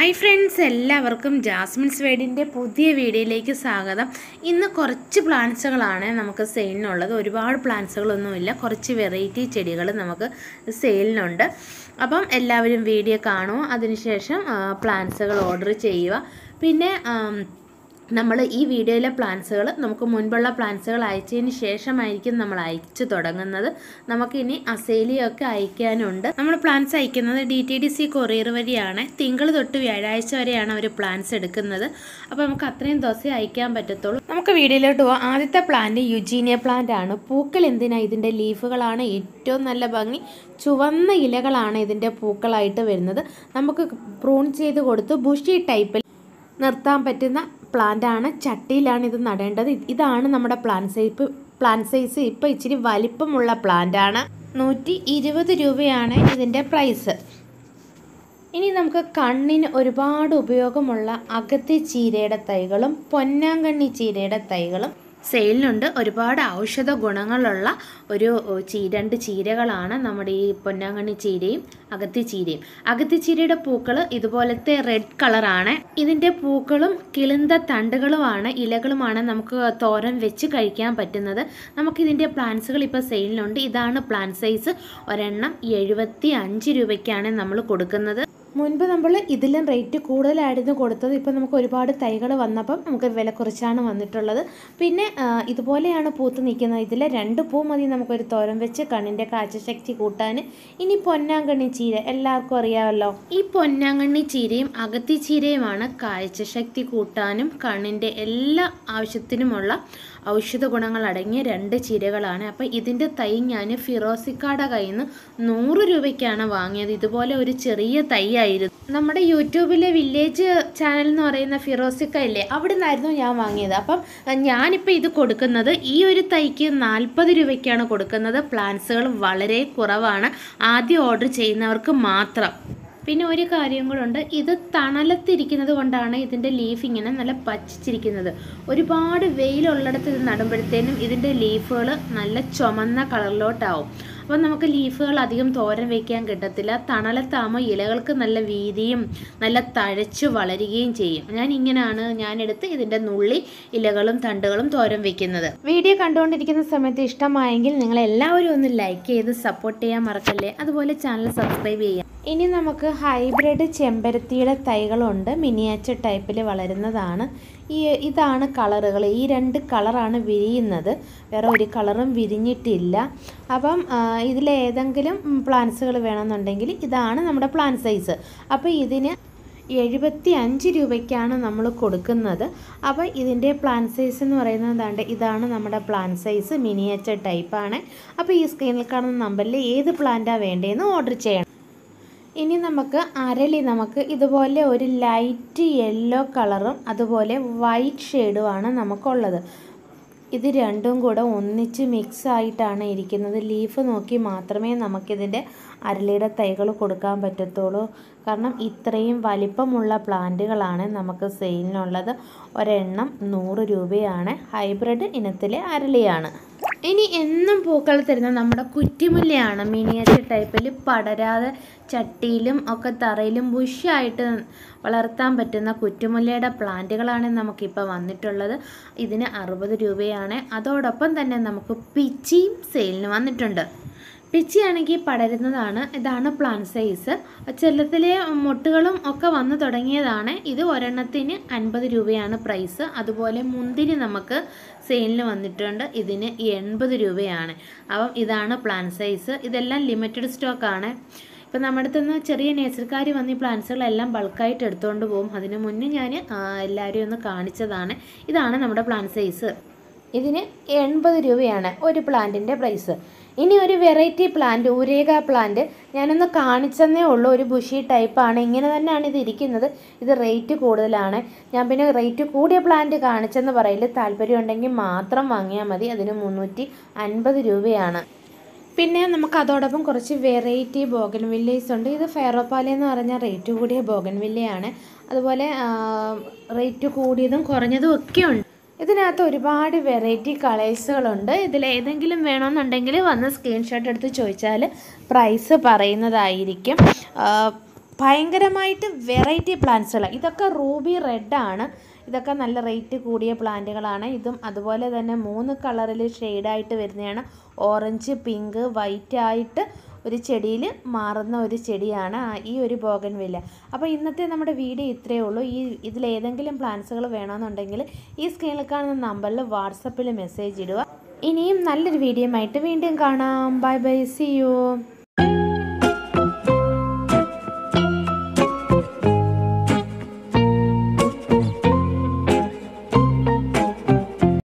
Hi friends, എല്ലാവർക്കും Jasmin's വേഡിൻ്റെ പുതിയ വീഡിയോയിലേക്ക് സ്വാഗതം. ഇന്ന് കുറച്ച് പ്ലാന്റ്സുകളാണ് നമുക്ക് സെയിലിനുള്ളത്. ഒരുപാട് പ്ലാന്റ്സുകളൊന്നുമില്ല, കുറച്ച് വെറൈറ്റി ചെടികൾ നമുക്ക് സെയിലിനുണ്ട്. അപ്പം എല്ലാവരും വീഡിയോ കാണുക, അതിനുശേഷം പ്ലാന്റ്സുകൾ ഓർഡർ ചെയ്യുക. പിന്നെ നമ്മൾ ഈ വീഡിയോയിലെ പ്ലാന്റ്സുകൾ നമുക്ക് മുൻപുള്ള പ്ലാന്റ്സുകൾ അയച്ചതിന് ശേഷമായിരിക്കും നമ്മൾ അയച്ചു തുടങ്ങുന്നത്. നമുക്കിനി അസേലിയൊക്കെ അയക്കാനുണ്ട്. നമ്മൾ പ്ലാന്റ്സ് അയക്കുന്നത് DTDC കൊറിയർ വഴിയാണ്. തിങ്കൾ തൊട്ട് വ്യാഴാഴ്ച വരെയാണ് അവർ പ്ലാന്റ്സ് എടുക്കുന്നത്. അപ്പോൾ നമുക്ക് അത്രയും ദിവസമേ അയക്കാൻ പറ്റത്തുള്ളൂ. നമുക്ക് വീഡിയോയിലോട്ട് പോകാം. ആദ്യത്തെ പ്ലാന്റ് യുജീനിയ പ്ലാന്റ് ആണ്. പൂക്കൾ എന്തിനാണ്? ഇതിൻ്റെ ലീഫുകളാണ് ഏറ്റവും നല്ല ഭംഗി. ചുവന്ന ഇലകളാണ് ഇതിൻ്റെ പൂക്കളായിട്ട് വരുന്നത്. നമുക്ക് പ്രൂൺ ചെയ്ത് കൊടുത്ത് ബുഷി ടൈപ്പിൽ നിർത്താൻ പറ്റുന്ന പ്ലാന്റ് ആണ്. ചട്ടിയിലാണ് ഇത് നടേണ്ടത്. ഇതാണ് നമ്മുടെ പ്ലാന്റ് സൈസ്. ഇപ്പോൾ ഇച്ചിരി വലിപ്പമുള്ള പ്ലാന്റ് ആണ്. 120 രൂപയാണ് ഇതിൻ്റെ പ്രൈസ്. ഇനി നമുക്ക് കണ്ണിന് ഒരുപാട് ഉപയോഗമുള്ള അകത്തി ചീരയുടെ തൈകളും പൊന്നാങ്കണ്ണി ചീരയുടെ തൈകളും സെയിലിനുണ്ട്. ഒരുപാട് ഔഷധ ഗുണങ്ങളുള്ള രണ്ട് ചീരകളാണ് നമ്മുടെ ഈ പൊന്നാങ്കണ്ണി ചീരയും അകത്തി ചീരയും. അകത്തി ചീരയുടെ പൂക്കൾ ഇതുപോലത്തെ റെഡ് കളറാണ്. ഇതിൻ്റെ പൂക്കളും കിളിന്ത തണ്ടുകളുമാണ്, ഇലകളുമാണ് നമുക്ക് തോരൻ വെച്ച് കഴിക്കാൻ പറ്റുന്നത്. നമുക്കിതിൻ്റെ പ്ലാന്റ്സുകൾ ഇപ്പോൾ സെയിലിനുണ്ട്. ഇതാണ് പ്ലാന്റ് സൈസ്. ഒരെണ്ണം 75 രൂപയ്ക്കാണ് നമ്മൾ കൊടുക്കുന്നത്. മുൻപ് നമ്മൾ ഇതിലും റേറ്റ് കൂടുതലായിരുന്നു കൊടുത്തത്. ഇപ്പോൾ നമുക്ക് ഒരുപാട് തൈകൾ വന്നപ്പം നമുക്ക് വില കുറച്ചാണ് വന്നിട്ടുള്ളത്. പിന്നെ ഇതുപോലെയാണ് പൂത്ത് നിൽക്കുന്നത്. ഇതിൽ 2 പൂ മതി നമുക്കൊരു തോരൻ വെച്ച് കണ്ണിൻ്റെ കാഴ്ചശക്തി കൂട്ടാൻ. ഇനി പൊന്നാങ്കണ്ണി ചീര എല്ലാവർക്കും അറിയാമല്ലോ. ഈ പൊന്നാങ്കണ്ണി ചീരയും അകത്തി ചീരയുമാണ് കാഴ്ചശക്തി കൂട്ടാനും കണ്ണിൻ്റെ എല്ലാ ആവശ്യത്തിനുമുള്ള ഔഷധ ഗുണങ്ങൾ അടങ്ങിയ 2 ചീരകളാണ്. അപ്പോൾ ഇതിൻ്റെ തൈ ഞാൻ ഫിറോസിക്കാടെ കയ്യിൽ നിന്ന് 100 രൂപയ്ക്കാണ് വാങ്ങിയത്. ഇതുപോലെ ഒരു ചെറിയ തൈ ആയിരുന്നു. നമ്മുടെ യൂട്യൂബിലെ വില്ലേജ് ചാനൽ എന്ന് പറയുന്ന ഫിറോസിക്ക ഇല്ലേ, അവിടെ നിന്നായിരുന്നു ഞാൻ വാങ്ങിയത്. അപ്പം ഞാനിപ്പോൾ ഇത് കൊടുക്കുന്നത് ഈ ഒരു തൈക്ക് 40 രൂപയ്ക്കാണ് കൊടുക്കുന്നത്. പ്ലാന്റ്സുകൾ വളരെ കുറവാണ്, ആദ്യം ഓർഡർ ചെയ്യുന്നവർക്ക് മാത്രം. പിന്നെ ഒരു കാര്യം കൂടെ, ഇത് തണലത്തിരിക്കുന്നത് കൊണ്ടാണ് ഇതിൻ്റെ ലീഫ് ഇങ്ങനെ നല്ല പച്ചിച്ചിരിക്കുന്നത്. ഒരുപാട് വെയിലുള്ളിടത്ത് ഇത് നടുമ്പോഴത്തേനും ഇതിൻ്റെ ലീഫുകൾ നല്ല ചുമന്ന കളറിലോട്ടാവും. അപ്പോൾ നമുക്ക് ലീഫുകൾ അധികം തോരൻ വയ്ക്കാൻ കിട്ടത്തില്ല. തണലത്താകുമ്പോൾ ഇലകൾക്ക് നല്ല വീതിയും നല്ല തഴച്ചു വളരുകയും ചെയ്യും. ഞാനെടുത്ത് ഇതിൻ്റെ നുള്ളി ഇലകളും തണ്ടുകളും തോരൻ വയ്ക്കുന്നത്. വീഡിയോ കണ്ടുകൊണ്ടിരിക്കുന്ന സമയത്ത് ഇഷ്ടമായെങ്കിൽ നിങ്ങൾ എല്ലാവരും ഒന്ന് ലൈക്ക് ചെയ്ത് സപ്പോർട്ട് ചെയ്യാൻ മറക്കല്ലേ. അതുപോലെ ചാനൽ സബ്സ്ക്രൈബ് ചെയ്യാം. ഇനി നമുക്ക് ഹൈബ്രിഡ് ചെമ്പരത്തിയുടെ തൈകളുണ്ട്. മിനിയേച്ചർ ടൈപ്പിൽ വളരുന്നതാണ്. ഇതാണ് കളറുകൾ. ഈ 2 കളറാണ് വിരിയുന്നത്, വേറെ ഒരു കളറും വിരിഞ്ഞിട്ടില്ല. അപ്പം ഇതിലേതെങ്കിലും പ്ലാന്റ്സുകൾ വേണമെന്നുണ്ടെങ്കിൽ ഇതാണ് നമ്മുടെ പ്ലാന്റ് സൈസ്. അപ്പോൾ ഇതിന് 75 രൂപയ്ക്കാണ് നമ്മൾ കൊടുക്കുന്നത്. അപ്പോൾ ഇതിൻ്റെ പ്ലാന്റ് സൈസ് എന്ന് പറയുന്നത് ഇതാണ് നമ്മുടെ പ്ലാന്റ് സൈസ്. മിനിയേച്ചർ ടൈപ്പാണ്. അപ്പോൾ ഈ സ്ക്രീനിൽ കാണുന്ന നമ്പറിൽ ഏത് പ്ലാന്റാണ് വേണ്ടതെന്ന് ഓർഡർ ചെയ്യണം. ഇനി നമുക്ക് അരളി, നമുക്ക് ഇതുപോലെ ഒരു ലൈറ്റ് യെല്ലോ കളറും അതുപോലെ വൈറ്റ് ഷെയ്ഡുമാണ് നമുക്കുള്ളത്. ഇത് രണ്ടും കൂടെ ഒന്നിച്ച് മിക്സ് ആയിട്ടാണ് ഇരിക്കുന്നത്. ലീഫ് നോക്കി മാത്രമേ നമുക്കിതിൻ്റെ അരളിയുടെ തൈകൾ കൊടുക്കാൻ പറ്റത്തുള്ളൂ. കാരണം ഇത്രയും വലിപ്പമുള്ള പ്ലാന്റുകളാണ് നമുക്ക് സെയിലിനുള്ളത്. ഒരെണ്ണം 100 രൂപയാണ്. ഹൈബ്രിഡ് ഇനത്തിലെ അരളിയാണ്. ഇനി എന്നും പൂക്കൾ തരുന്ന നമ്മുടെ കുറ്റിമുല്ലയാണ്. മിനിയേച്ചർ ടൈപ്പിൽ പടരാതെ ചട്ടിയിലും ഒക്കെ തറയിലും ബുഷായിട്ട് വളർത്താൻ പറ്റുന്ന കുറ്റിമുല്ലയുടെ പ്ലാന്റുകളാണ് നമുക്കിപ്പോൾ വന്നിട്ടുള്ളത്. ഇതിന് 60 രൂപയാണ്. അതോടൊപ്പം തന്നെ നമുക്ക് പിച്ചിയും സെയിലിന് വന്നിട്ടുണ്ട്. പിച്ചിയാണെങ്കിൽ പടരുന്നതാണ്. ഇതാണ് പ്ലാന്റ് സൈസ്. ചെല്ലത്തിലെ മൊട്ടുകളും ഒക്കെ വന്നു തുടങ്ങിയതാണ്. ഇത് ഒരെണ്ണത്തിന് 50 രൂപയാണ് പ്രൈസ്. അതുപോലെ മുന്തിരി നമുക്ക് സെയിലിന് വന്നിട്ടുണ്ട്. ഇതിന് 80 രൂപയാണ്. അപ്പം ഇതാണ് പ്ലാന്റ് സൈസ്. ഇതെല്ലാം ലിമിറ്റഡ് സ്റ്റോക്കാണ്. ഇപ്പം നമ്മുടെ അടുത്തുനിന്ന് ചെറിയ നേഴ്സറിക്കാർ വന്ന് ഈ പ്ലാന്റ്സുകളെല്ലാം ബൾക്കായിട്ട് എടുത്തുകൊണ്ട് പോകും. അതിന് മുന്നേ ഞാൻ എല്ലാവരെയും ഒന്ന് കാണിച്ചതാണ്. ഇതാണ് നമ്മുടെ പ്ലാന്റ് സൈസ്. ഇതിന് 80 രൂപയാണ് ഒരു പ്ലാന്റിൻ്റെ പ്രൈസ്. ഇനി ഒരു വെറൈറ്റി പ്ലാന്റ്, ഉരേക പ്ലാന്റ് ഞാനൊന്ന് കാണിച്ചെന്നേ ഉള്ളൂ. ഒരു ബുഷി ടൈപ്പാണ്. ഇങ്ങനെ തന്നെയാണ് ഇത് ഇരിക്കുന്നത്. ഇത് റേറ്റ് കൂടുതലാണ്. ഞാൻ പിന്നെ റേറ്റ് കൂടിയ പ്ലാന്റ് കാണിച്ചെന്ന് പറയില്ല. താല്പര്യം ഉണ്ടെങ്കിൽ മാത്രം വാങ്ങിയാൽ മതി. അതിന് 350 രൂപയാണ്. പിന്നെ നമുക്ക് അതോടൊപ്പം കുറച്ച് വെറൈറ്റി ബോഗൻവില്ലീസ് ഉണ്ട്. ഇത് ഫെയറോപ്പാല എന്ന് പറഞ്ഞാൽ റേറ്റ് കൂടിയ ബോഗൻവില്ലയാണ്. അതുപോലെ റേറ്റ് കൂടിയതും കുറഞ്ഞതും ഒക്കെ ഉണ്ട്. ഇതിനകത്ത് ഒരുപാട് വെറൈറ്റി കളേഴ്സുകളുണ്ട്. ഇതിലേതെങ്കിലും വേണമെന്നുണ്ടെങ്കിൽ വന്ന് സ്ക്രീൻഷോട്ട് എടുത്ത് ചോദിച്ചാൽ പ്രൈസ് പറയുന്നതായിരിക്കും. ഭയങ്കരമായിട്ട് വെറൈറ്റി പ്ലാന്റ്സുകൾ. ഇതൊക്കെ റൂബി റെഡാണ്. ഇതൊക്കെ നല്ല റേറ്റ് കൂടിയ പ്ലാന്റുകളാണ്. ഇതും അതുപോലെ തന്നെ 3 കളറിൽ ഷെയ്ഡായിട്ട് വരുന്നതാണ്. ഓറഞ്ച്, പിങ്ക്, വൈറ്റ് ആയിട്ട് ഒരു ചെടിയിൽ മാറുന്ന ഒരു ചെടിയാണ് ഈ ഒരു ബോഗൺവില്ല. അപ്പോൾ ഇന്നത്തെ നമ്മുടെ വീഡിയോ ഇത്രയേ ഉള്ളൂ. ഇതിലേതെങ്കിലും പ്ലാന്റ്സുകൾ വേണമെന്നുണ്ടെങ്കിൽ ഈ സ്ക്രീനിൽ കാണുന്ന നമ്പറിൽ വാട്സപ്പിൽ മെസ്സേജ് ഇടുക. ഇനിയും നല്ലൊരു വീഡിയോ ആയിട്ട് വീണ്ടും കാണാം. Bye bye, see U.